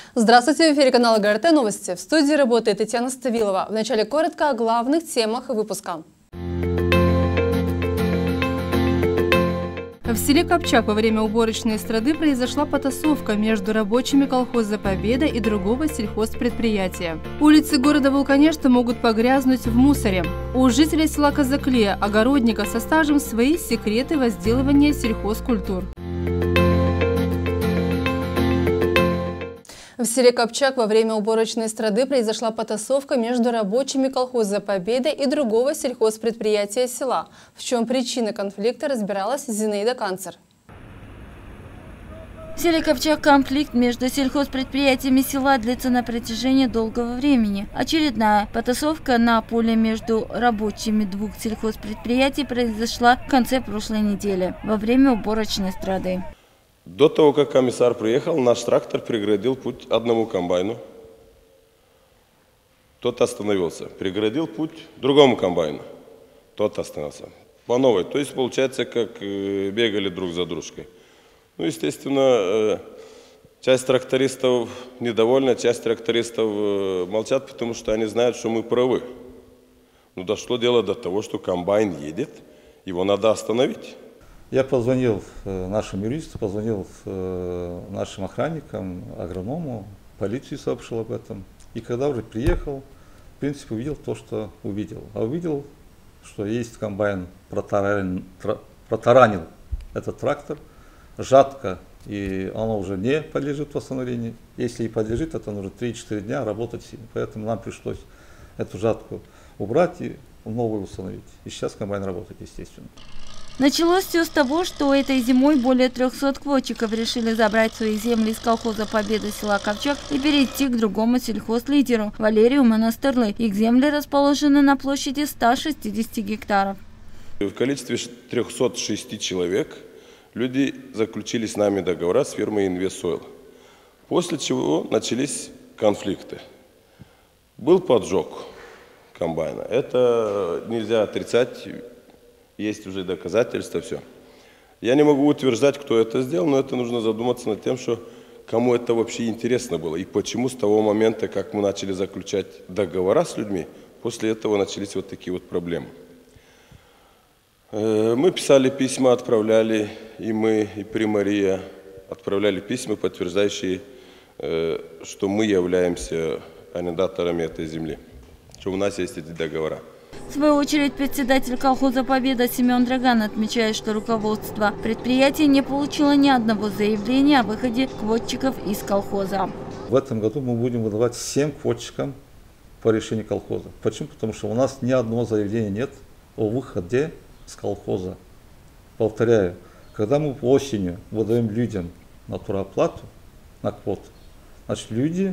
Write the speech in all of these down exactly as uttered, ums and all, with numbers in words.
Здравствуйте, в эфире канала ГРТ Новости. В студии работает Татьяна Ставилова. Вначале коротко о главных темах выпуска. В селе Копчак во время уборочной эстрады произошла потасовка между рабочими колхоза «Победа» и другого сельхозпредприятия. Улицы города Вулканешта могут погрязнуть в мусоре. У жителей села Казаклея, огородника со стажем, свои секреты возделывания сельхозкультур. В селе Копчак во время уборочной эстрады произошла потасовка между рабочими колхоза «Победа» и другого сельхозпредприятия села. В чем причина конфликта, разбиралась Зинаида Канцер. В селе Копчак конфликт между сельхозпредприятиями села длится на протяжении долгого времени. Очередная потасовка на поле между рабочими двух сельхозпредприятий произошла в конце прошлой недели во время уборочной эстрады. До того, как комиссар приехал, наш трактор преградил путь одному комбайну. Тот остановился. Преградил путь другому комбайну. Тот остановился. По новой. То есть, получается, как бегали друг за дружкой. Ну, естественно, часть трактористов недовольна, часть трактористов молчат, потому что они знают, что мы правы. Но дошло дело до того, что комбайн едет, его надо остановить. Я позвонил нашим юристам, позвонил нашим охранникам, агроному, полиции сообщил об этом. И когда уже приехал, в принципе, увидел то, что увидел. А увидел, что есть комбайн, протаранил, протаранил этот трактор, жатко, и оно уже не подлежит восстановлению. Если и подлежит, это нужно три-четыре дня работать. Поэтому нам пришлось эту жатку убрать и новую установить. И сейчас комбайн работает, естественно. Началось все с того, что этой зимой более трёхсот квотчиков решили забрать свои земли из колхоза «Победа» села Копчак и перейти к другому сельхозлидеру Валерию Монастырлы. Их земли расположены на площади ста шестидесяти гектаров. В количестве трёхсот шести человек люди заключили с нами договора с фирмой «Инвестсойл», после чего начались конфликты. Был поджог комбайна. Это нельзя отрицать. Есть уже доказательства, все. Я не могу утверждать, кто это сделал, но это нужно задуматься над тем, что кому это вообще интересно было. И почему с того момента, как мы начали заключать договора с людьми, после этого начались вот такие вот проблемы. Мы писали письма, отправляли, и мы, и примария отправляли письма, подтверждающие, что мы являемся арендаторами этой земли, что у нас есть эти договора. В свою очередь, председатель колхоза «Победа» Семен Драган отмечает, что руководство предприятия не получило ни одного заявления о выходе квотчиков из колхоза. В этом году мы будем выдавать всем квотчикам по решению колхоза. Почему? Потому что у нас ни одного заявления нет о выходе с колхоза. Повторяю, когда мы осенью выдаем людям на туроплату, на квоту, значит, люди...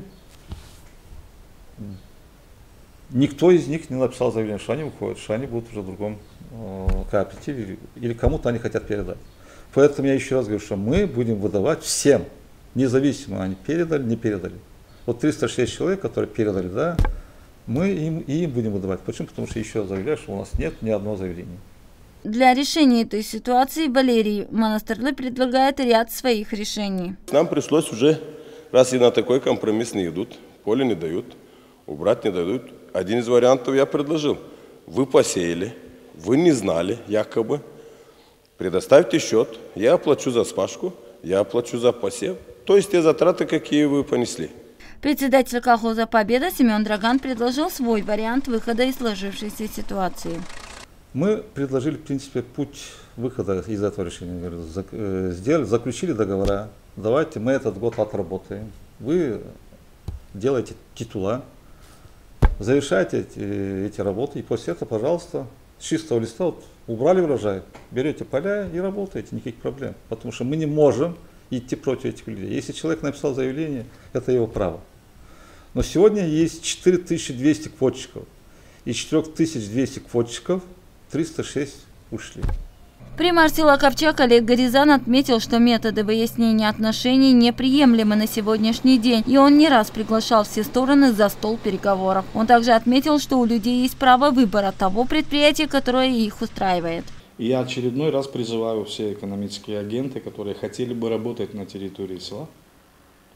Никто из них не написал заявление, что они уходят, что они будут уже в другом э, кооперативе или, или кому-то они хотят передать. Поэтому я еще раз говорю, что мы будем выдавать всем, независимо, они передали, не передали. Вот триста шесть человек, которые передали, да, мы им, и им будем выдавать. Почему? Потому что еще раз заявляю, что у нас нет ни одного заявления. Для решения этой ситуации Валерий Монастырлы предлагает ряд своих решений. Нам пришлось уже, раз и на такой компромисс не идут, поле не дают, убрать не дают. Один из вариантов я предложил. Вы посеяли, вы не знали якобы, предоставьте счет, я оплачу за спашку, я оплачу за посев, то есть те затраты, какие вы понесли. Председатель колхоза «Победа» Семен Драган предложил свой вариант выхода из сложившейся ситуации. Мы предложили, в принципе, путь выхода из этого решения. Сделали, заключили договора, давайте мы этот год отработаем, вы делаете титула, завершайте эти, эти работы, и после этого, пожалуйста, с чистого листа вот, убрали урожай, берете поля и работаете, никаких проблем. Потому что мы не можем идти против этих людей. Если человек написал заявление, это его право. Но сегодня есть четыре тысячи двести квотчиков. Из четырёх тысяч двухсот квотчиков триста шесть ушли. Примар села Копчак Олег Горизан отметил, что методы выяснения отношений неприемлемы на сегодняшний день, и он не раз приглашал все стороны за стол переговоров. Он также отметил, что у людей есть право выбора того предприятия, которое их устраивает. И я очередной раз призываю все экономические агенты, которые хотели бы работать на территории села,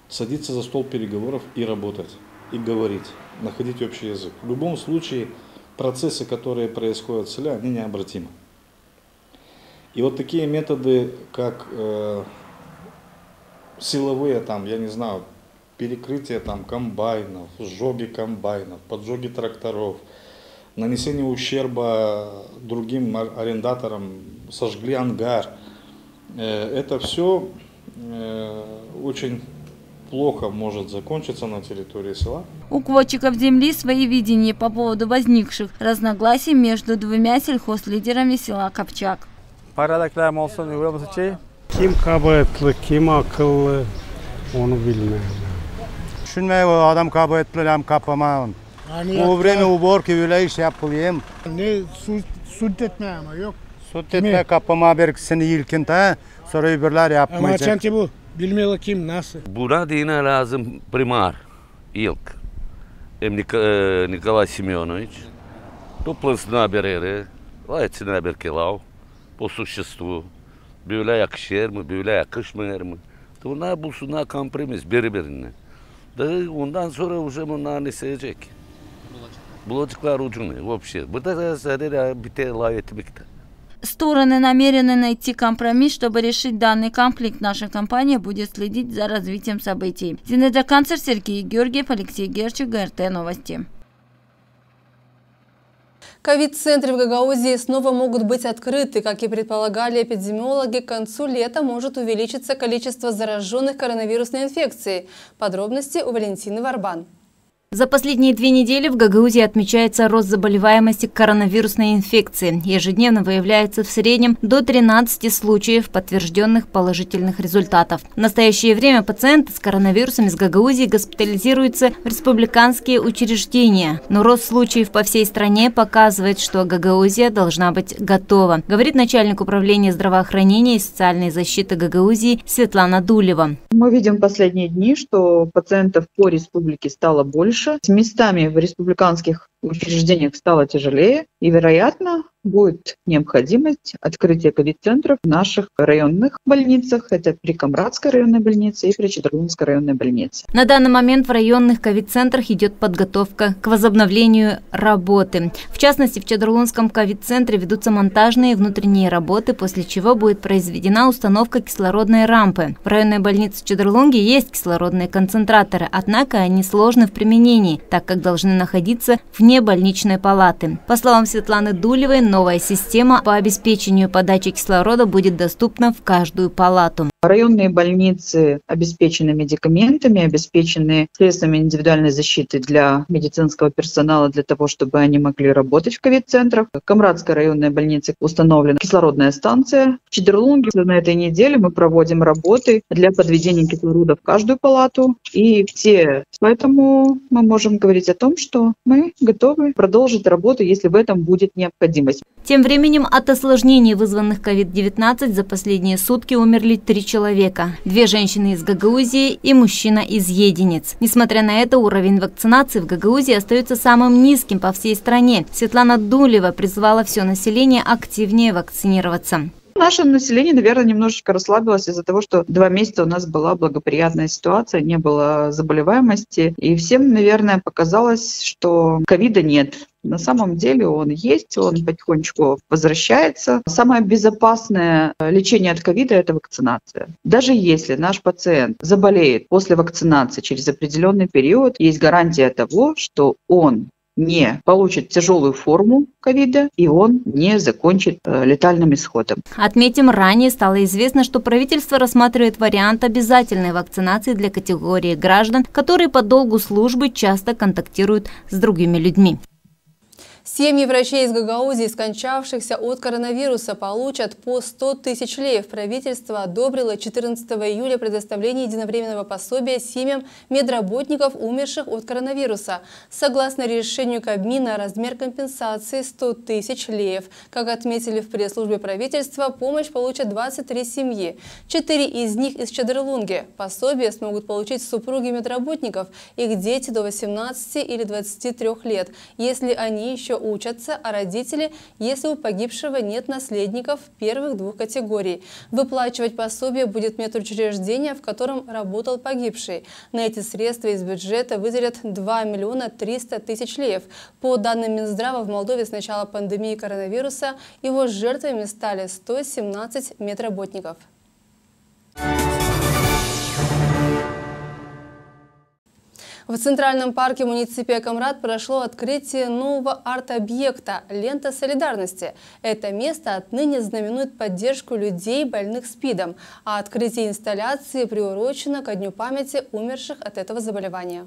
садиться за стол переговоров и работать, и говорить, находить общий язык. В любом случае процессы, которые происходят в селе, они необратимы. И вот такие методы, как э, силовые, там, я не знаю, перекрытие там, комбайнов, сжоги комбайнов, поджоги тракторов, нанесение ущерба другим арендаторам, сожгли ангар. Это все очень плохо может закончиться на территории села. У квотчиков земли свои видения по поводу возникших разногласий между двумя сельхозлидерами села Копчак. Kim kabahatli, kim akıllı onu bilmem. Düşünmeye o adam kabahatli hem kapamağın. O vreme uborki öyle iş yapılayım. Ne süt etme ama yok. Süt etme kapama berkisini ilkin ta sonra öbürler yapmayacak. Ama çanti bu. Bilmiyorlar kim nasıl. Buna dine lazım primar ilk. Hem Nikolay Семенович. Топлынсын наберері, лайцы наберкелау, по существу. Böyle yakışır mı, böyle yakışmıyor mu? Onlar bulsunlar kompromis birbirine. Da ondan sonra уже bunlar ne sevecek? Bulacaklar ucunu, вообще. Bu da sadece bir tel etmekte. Стороны намерены найти компромисс, чтобы решить данный конфликт. Наша компания будет следить за развитием событий. Зинаида Канцер, Сергей Георгиев, Алексей Герчик, ГРТ Новости. Ковид-центры в Гагаузии снова могут быть открыты. Как и предполагали эпидемиологи, к концу лета может увеличиться количество зараженных коронавирусной инфекцией. Подробности у Валентины Варбан. За последние две недели в Гагаузии отмечается рост заболеваемости коронавирусной инфекции. Ежедневно выявляется в среднем до тринадцати случаев подтвержденных положительных результатов. В настоящее время пациенты с коронавирусом из Гагаузии госпитализируются в республиканские учреждения. Но рост случаев по всей стране показывает, что Гагаузия должна быть готова, говорит начальник управления здравоохранения и социальной защиты Гагаузии Светлана Дулева. Мы видим в последние дни, что пациентов по республике стало больше. С местами в республиканских учреждениях стало тяжелее, и, вероятно, будет необходимость открытия ковид-центров в наших районных больницах. Это при Камрадской районной больнице и при Чедерлунской районной больнице. На данный момент в районных ковид-центрах идет подготовка к возобновлению работы. В частности, в Чедерлунском ковид-центре ведутся монтажные и внутренние работы, после чего будет произведена установка кислородной рампы. В районной больнице Чедерлунги есть кислородные концентраторы, однако они сложны в применении, так как должны находиться вне больничной палаты. По словам Светланы Дулевой, новая система по обеспечению подачи кислорода будет доступна в каждую палату. Районные больницы обеспечены медикаментами, обеспечены средствами индивидуальной защиты для медицинского персонала, для того, чтобы они могли работать в ковид-центрах. В Камрадской районной больнице установлена кислородная станция. В Чедерлунге на этой неделе мы проводим работы для подведения кислорода в каждую палату. И все. Поэтому мы можем говорить о том, что мы готовы продолжить работу, если в этом будет необходимость. Тем временем от осложнений, вызванных ковид девятнадцать, за последние сутки умерли три человека. Две женщины из Гагаузии и мужчина из Единиц. Несмотря на это, уровень вакцинации в Гагаузии остается самым низким по всей стране. Светлана Дулева призвала все население активнее вакцинироваться. Наше население, наверное, немножечко расслабилось из-за того, что два месяца у нас была благоприятная ситуация, не было заболеваемости. И всем, наверное, показалось, что ковида нет. На самом деле он есть, он потихонечку возвращается. Самое безопасное лечение от ковида – это вакцинация. Даже если наш пациент заболеет после вакцинации через определенный период, есть гарантия того, что он не получит тяжелую форму ковида, и он не закончит э, летальным исходом. Отметим, ранее стало известно, что правительство рассматривает вариант обязательной вакцинации для категории граждан, которые по долгу службы часто контактируют с другими людьми. Семьи врачей из Гагаузии, скончавшихся от коронавируса, получат по сто тысяч леев. Правительство одобрило четырнадцатого июля предоставление единовременного пособия семьям медработников, умерших от коронавируса. Согласно решению Кабмина, размер компенсации сто тысяч леев. Как отметили в пресс-службе правительства, помощь получат двадцать три семьи. Четыре из них из Чедерлунги. Пособие смогут получить супруги медработников, их дети до восемнадцати или двадцати трёх лет, если они еще учатся, а родители, если у погибшего нет наследников первых двух категорий. Выплачивать пособие будет медучреждение, в котором работал погибший. На эти средства из бюджета выделят два миллиона триста тысяч леев. По данным Минздрава, в Молдове с начала пандемии коронавируса его жертвами стали сто семнадцать медработников. В Центральном парке муниципия Камрад прошло открытие нового арт-объекта «Лента солидарности». Это место отныне знаменует поддержку людей, больных СПИДом, а открытие инсталляции приурочено ко Дню памяти умерших от этого заболевания.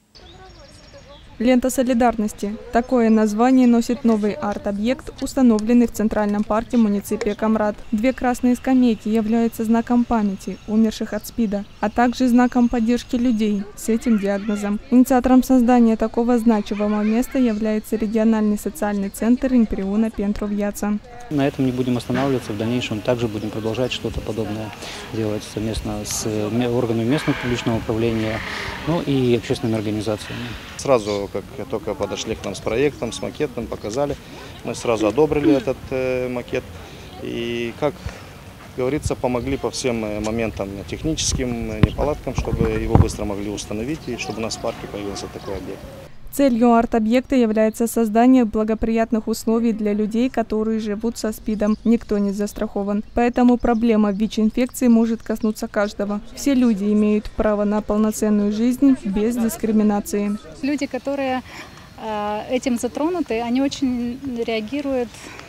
Лента солидарности. Такое название носит новый арт-объект, установленный в Центральном парке муниципия Камрад. Две красные скамейки являются знаком памяти умерших от СПИДа, а также знаком поддержки людей с этим диагнозом. Инициатором создания такого значимого места является региональный социальный центр Имприуна Пентру Вьяца. На этом не будем останавливаться, в дальнейшем также будем продолжать что-то подобное делать совместно с органами местного публичного управления, ну и общественными организациями. Сразу, как только подошли к нам с проектом, с макетом, показали, мы сразу одобрили этот э, макет и, как говорится, помогли по всем моментам техническим, неполадкам, чтобы его быстро могли установить и чтобы у нас в парке появился такой объект. Целью арт-объекта является создание благоприятных условий для людей, которые живут со СПИДом. Никто не застрахован. Поэтому проблема ВИЧ-инфекции может коснуться каждого. Все люди имеют право на полноценную жизнь без дискриминации. Люди, которые э, этим затронуты, они очень реагируют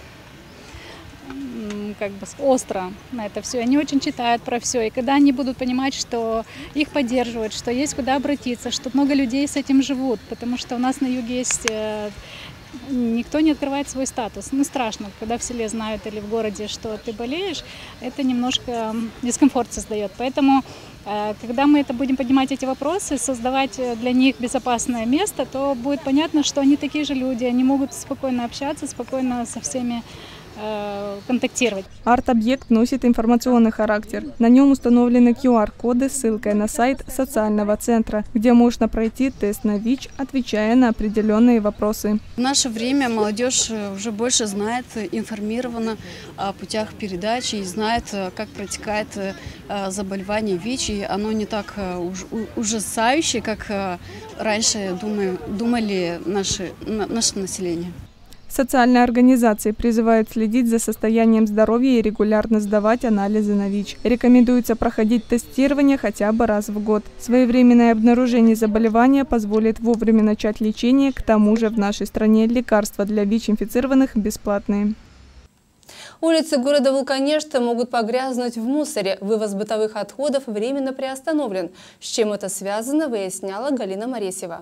как бы остро на это все. Они очень читают про все. И когда они будут понимать, что их поддерживают, что есть куда обратиться, что много людей с этим живут, потому что у нас на юге есть... Никто не открывает свой статус. Ну, страшно, когда в селе знают или в городе, что ты болеешь, это немножко дискомфорт создает. Поэтому, когда мы это будем поднимать эти вопросы, создавать для них безопасное место, то будет понятно, что они такие же люди, они могут спокойно общаться, спокойно со всеми контактировать. Арт-объект носит информационный характер. На нем установлены ку ар коды с ссылкой на сайт социального центра, где можно пройти тест на ВИЧ, отвечая на определенные вопросы. В наше время молодежь уже больше знает, информирована о путях передачи и знает, как протекает заболевание ВИЧ. И оно не так ужасающее, как раньше думали наше, наше население. Социальные организации призывают следить за состоянием здоровья и регулярно сдавать анализы на ВИЧ. Рекомендуется проходить тестирование хотя бы раз в год. Своевременное обнаружение заболевания позволит вовремя начать лечение. К тому же в нашей стране лекарства для ВИЧ-инфицированных бесплатные. Улицы города Вулканешта могут погрязнуть в мусоре. Вывоз бытовых отходов временно приостановлен. С чем это связано, выясняла Галина Моресева.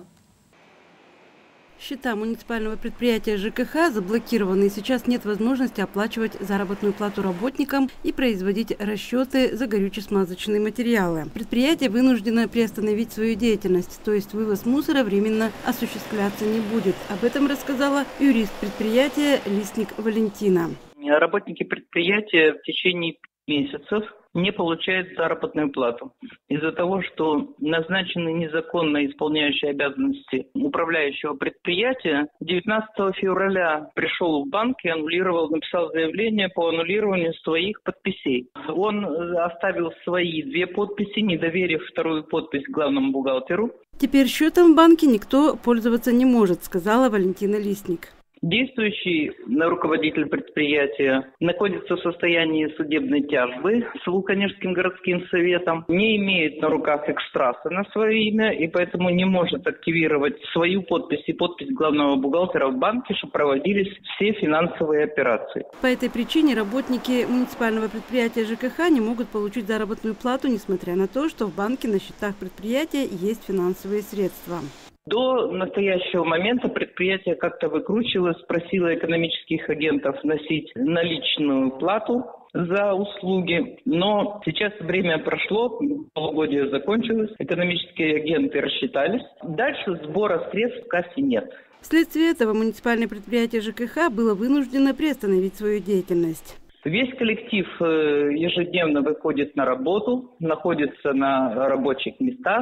Счета муниципального предприятия ЖКХ заблокированы, и сейчас нет возможности оплачивать заработную плату работникам и производить расчеты за горюче-смазочные материалы. Предприятие вынуждено приостановить свою деятельность, то есть вывоз мусора временно осуществляться не будет. Об этом рассказала юрист предприятия Лисник Валентина. Работники предприятия в течение месяцев не получают заработную плату из-за того, что назначены незаконно исполняющие обязанности управляющего предприятия. девятнадцатого февраля пришел в банк и аннулировал, написал заявление по аннулированию своих подписей. Он оставил свои две подписи, не доверив вторую подпись главному бухгалтеру. Теперь счетом в банке никто пользоваться не может, сказала Валентина Лисник. Действующий руководитель предприятия находится в состоянии судебной тяжбы с Вулканешским городским советом, не имеет на руках экстраса на свое имя и поэтому не может активировать свою подпись и подпись главного бухгалтера в банке, чтобы проводились все финансовые операции. По этой причине работники муниципального предприятия ЖКХ не могут получить заработную плату, несмотря на то, что в банке на счетах предприятия есть финансовые средства. До настоящего момента предприятие как-то выкручивалось, просило экономических агентов вносить наличную плату за услуги, но сейчас время прошло, полугодие закончилось, экономические агенты рассчитались. Дальше сбора средств в кассе нет. Вследствие этого муниципальное предприятие ЖКХ было вынуждено приостановить свою деятельность. Весь коллектив ежедневно выходит на работу, находится на рабочих местах.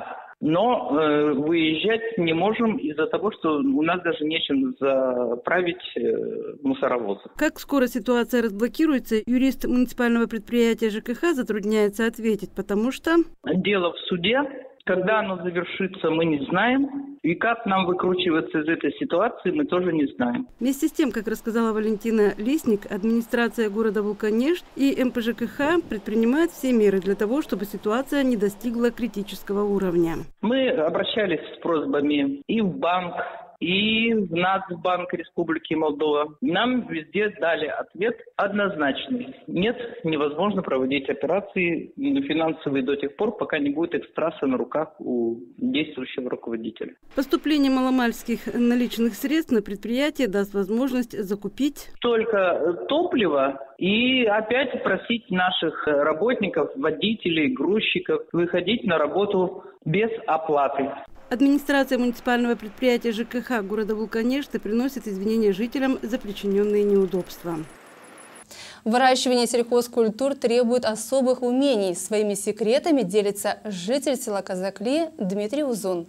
но э, выезжать не можем из-за того, что у нас даже нечем заправить э, мусоровозы. Как скоро ситуация разблокируется, юрист муниципального предприятия ЖКХ затрудняется ответить, потому что... Дело в суде. Когда оно завершится, мы не знаем. И как нам выкручиваться из этой ситуации, мы тоже не знаем. Вместе с тем, как рассказала Валентина Лисник, администрация города Вулканешт и эм пэ жэ ка ха предпринимают все меры для того, чтобы ситуация не достигла критического уровня. Мы обращались с просьбами и в банк, и в Нацбанк Республики Молдова. Нам везде дали ответ однозначный. Нет, невозможно проводить операции финансовые до тех пор, пока не будет экстрасса на руках у действующего руководителя. Поступление маломальских наличных средств на предприятие даст возможность закупить только топливо и опять просить наших работников, водителей, грузчиков выходить на работу без оплаты. Администрация муниципального предприятия ЖКХ города Вулканешт приносит извинения жителям за причиненные неудобства. Выращивание сельхозкультур требует особых умений. Своими секретами делится житель села Казакли Дмитрий Узун.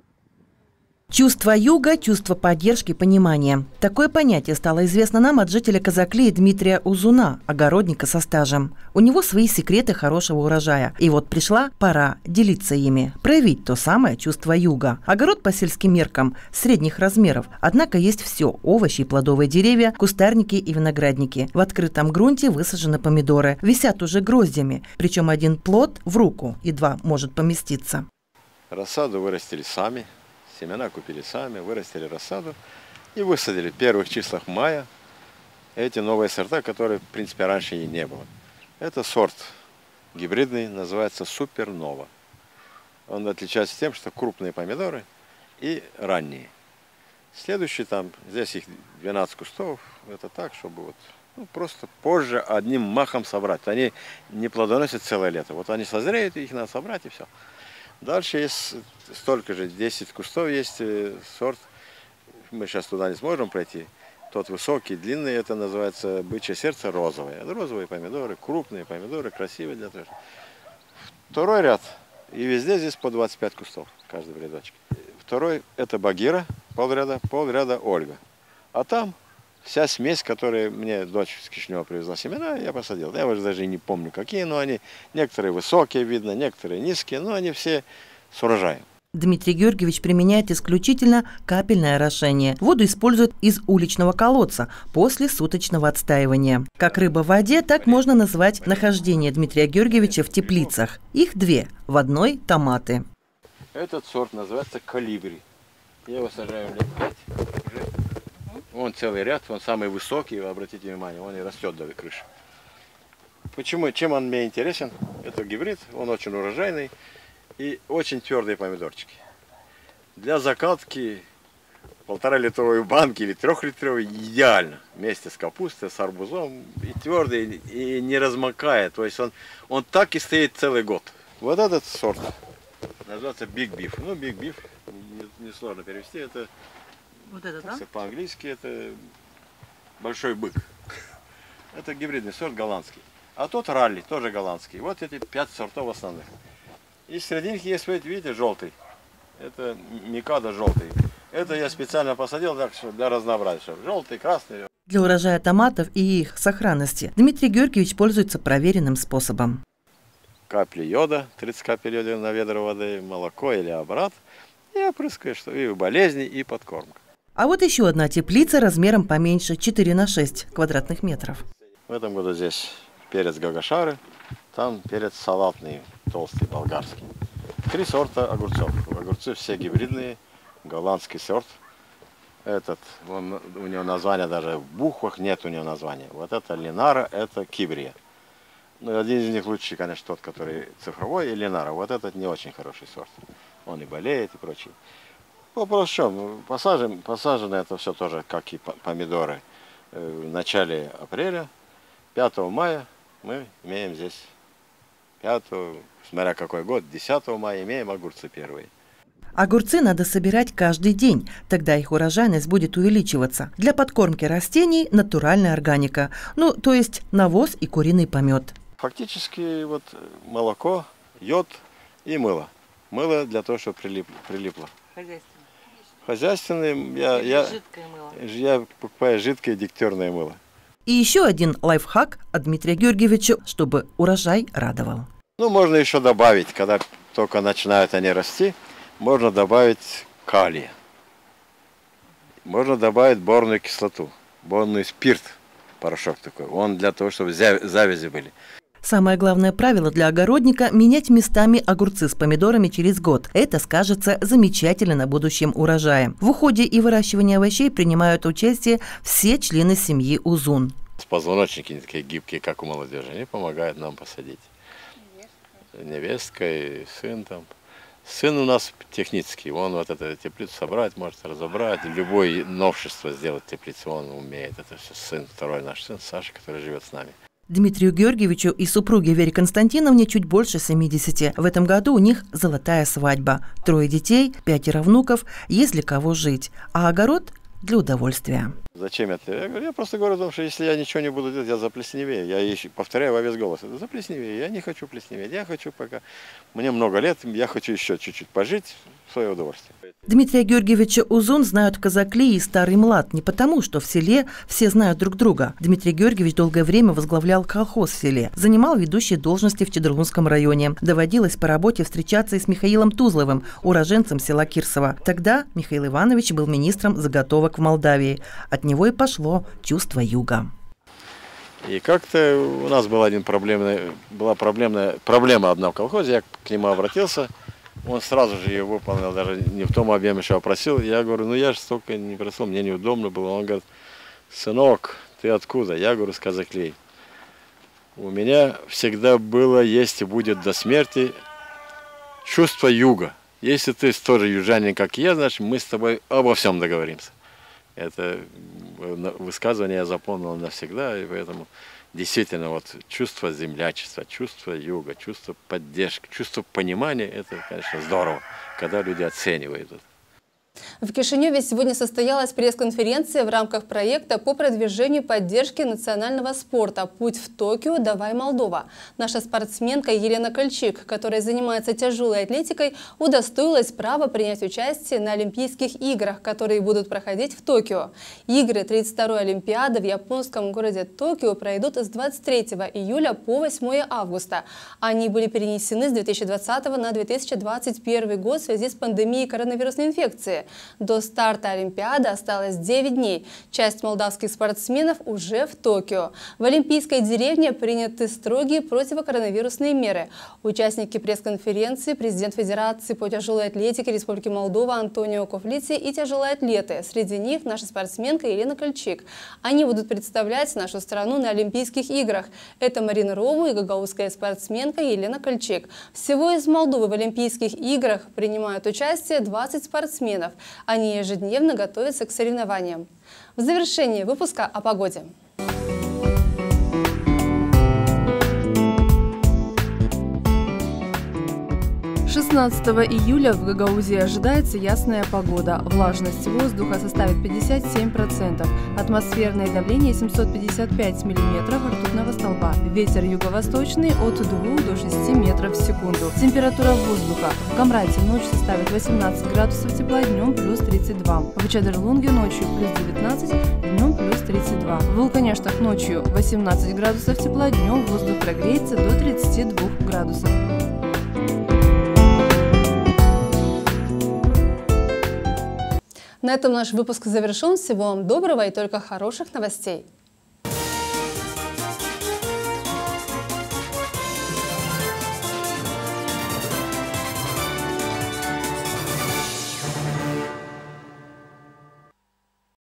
Чувство юга, чувство поддержки, понимания. Такое понятие стало известно нам от жителя Казакли Дмитрия Узуна, огородника со стажем. У него свои секреты хорошего урожая. И вот пришла пора делиться ими, проявить то самое чувство юга. Огород по сельским меркам средних размеров, однако есть все – овощи и плодовые деревья, кустарники и виноградники. В открытом грунте высажены помидоры, висят уже гроздями, причем один плод в руку и два может поместиться. Рассаду вырастили сами. Семена купили сами, вырастили рассаду и высадили в первых числах мая эти новые сорта, которые, в принципе, раньше и не было. Это сорт гибридный, называется Супернова. Он отличается тем, что крупные помидоры и ранние. Следующий там, здесь их двенадцать кустов, это так, чтобы вот, ну, просто позже одним махом собрать. Они не плодоносят целое лето. Вот они созреют, их надо собрать и все. Дальше есть столько же, десять кустов есть сорт, мы сейчас туда не сможем пройти. Тот высокий, длинный, это называется бычье сердце розовое. Это розовые помидоры, крупные помидоры, красивые для того. Второй ряд, и везде здесь по двадцать пять кустов, каждый в рядочке. Второй это Багира, полряда, полряда Ольга. А там вся смесь, которую мне дочь с Кишинева привезла семена, я посадил. Я уже даже не помню какие, но они некоторые высокие видно, некоторые низкие, но они все с урожаем. Дмитрий Георгиевич применяет исключительно капельное орошение. Воду используют из уличного колодца после суточного отстаивания. Как рыба в воде, так можно назвать нахождение Дмитрия Георгиевича в теплицах. Их две, в одной томаты. Этот сорт называется Калибри. Я его сажаю лет пять уже. Он целый ряд, он самый высокий, вы обратите внимание, он и растет до крыши. Почему, чем он мне интересен? Это гибрид, он очень урожайный и очень твердые помидорчики. Для закатки полтора литровой банки или трехлитровой идеально. Вместе с капустой, с арбузом, и твердый, и не размокает. То есть он, он так и стоит целый год. Вот этот сорт называется Big Beef. Ну, Big Beef, несложно перевести, это... Вот это, да? По-английски это большой бык. Это гибридный сорт голландский. А тот ралли, тоже голландский. Вот эти пять сортов основных. И срединки есть, видите, желтый. Это Микадо желтый. Это я специально посадил так, что для разнообразия. Желтый, красный. Для урожая томатов и их сохранности Дмитрий Георгиевич пользуется проверенным способом. Капли йода, тридцать капель йода на ведро воды, молоко или обрат. И опрыскаешь, что и болезни, и подкормка. А вот еще одна теплица размером поменьше, четыре на шесть квадратных метров. В этом году здесь перец гагашары, там перец салатный, толстый, болгарский. Три сорта огурцов. Огурцы все гибридные, голландский сорт. Этот, он, у него названия даже в буквах нет у него названия. Вот это Линара, это Кибрия. Ну, один из них лучший, конечно, тот, который цифровой, и Линара. Вот этот не очень хороший сорт. Он и болеет, и прочее. Вопрос в чем? Посажен, посажено это все тоже, как и помидоры, в начале апреля. пятого мая мы имеем здесь, пятого, смотря какой год, десятого мая имеем огурцы первые. Огурцы надо собирать каждый день, тогда их урожайность будет увеличиваться. Для подкормки растений натуральная органика, ну, то есть навоз и куриный помет. Фактически вот молоко, йод и мыло. Мыло для того, чтобы прилип, прилипло. Хозяйственное. Хозяйственное, я, я, жидкое мыло. Я покупаю жидкое дегтярное мыло. И еще один лайфхак от Дмитрия Георгиевича, чтобы урожай радовал. Ну, можно еще добавить, когда только начинают они расти, можно добавить калия. Можно добавить борную кислоту, борный спирт, порошок такой. Он для того, чтобы завязи были. Самое главное правило для огородника – менять местами огурцы с помидорами через год. Это скажется замечательно на будущем урожае. В уходе и выращивании овощей принимают участие все члены семьи Узун. Позвоночники не такие гибкие, как у молодежи, они помогают нам посадить. Невестка и сын там. Сын у нас технический, он вот эту теплицу собрать может, разобрать, любое новшество сделать в теплице, он умеет. Это все сын, второй наш сын Саша, который живет с нами. Дмитрию Георгиевичу и супруге Вере Константиновне чуть больше семидесяти. В этом году у них золотая свадьба. Трое детей, пятеро внуков, если кого жить. А огород для удовольствия. Зачем это? Я говорю, я просто говорю о том, что если я ничего не буду делать, я заплесневею. Я еще повторяю во весь голос. Это заплесневею. Я не хочу плесневеть. Я хочу пока... Мне много лет, я хочу еще чуть-чуть пожить в свое удовольствие. Дмитрия Георгиевича Узун знают казакли и старый млад не потому, что в селе все знают друг друга. Дмитрий Георгиевич долгое время возглавлял колхоз в селе, занимал ведущие должности в Чедрлунском районе. Доводилось по работе встречаться и с Михаилом Тузловым, уроженцем села Кирсово. Тогда Михаил Иванович был министром заготовок в Молдавии. От него и пошло чувство юга. И как-то у нас была один проблемная, была проблемная проблема одна в колхозе. Я к нему обратился. Он сразу же ее выполнил, даже не в том объеме, что я просил. Я говорю, ну я же столько не просил, мне неудобно было. Он говорит, сынок, ты откуда? Я говорю, с Казаклей. У меня всегда было, есть и будет до смерти чувство юга. Если ты тоже южанин, как и я, значит, мы с тобой обо всем договоримся. Это высказывание я запомнил навсегда, и поэтому действительно вот чувство землячества, чувство юга, чувство поддержки, чувство понимания, это, конечно, здорово, когда люди оценивают это. В Кишиневе сегодня состоялась пресс-конференция в рамках проекта по продвижению поддержки национального спорта «Путь в Токио. Давай, Молдова». Наша спортсменка Елена Кольчик, которая занимается тяжелой атлетикой, удостоилась права принять участие на Олимпийских играх, которые будут проходить в Токио. Игры тридцать второй Олимпиады в японском городе Токио пройдут с двадцать третьего июля по восьмое августа. Они были перенесены с две тысячи двадцатого на две тысячи двадцать первый год в связи с пандемией коронавирусной инфекции. До старта Олимпиады осталось девять дней. Часть молдавских спортсменов уже в Токио. В Олимпийской деревне приняты строгие противокоронавирусные меры. Участники пресс-конференции, президент Федерации по тяжелой атлетике Республики Молдова Антонио Ковлици и тяжелые атлеты. Среди них наша спортсменка Елена Кольчик. Они будут представлять нашу страну на Олимпийских играх. Это Марина Рову и гагаузская спортсменка Елена Кольчик. Всего из Молдовы в Олимпийских играх принимают участие двадцать спортсменов. Они ежедневно готовятся к соревнованиям. В завершении выпуска о погоде. шестнадцатого июля в Гагаузе ожидается ясная погода. Влажность воздуха составит пятьдесят семь процентов. Атмосферное давление семьсот пятьдесят пять миллиметров ртутного столба. Ветер юго-восточный от двух до шести метров в секунду. Температура воздуха в Камрате ночью составит восемнадцать градусов тепла, днем плюс тридцать два. В Чадрлунге ночью плюс девятнадцать, днем плюс тридцать два. В Вулканештах ночью восемнадцать градусов тепла, днем воздух прогреется до тридцати двух градусов. На этом наш выпуск завершен. Всего вам доброго и только хороших новостей.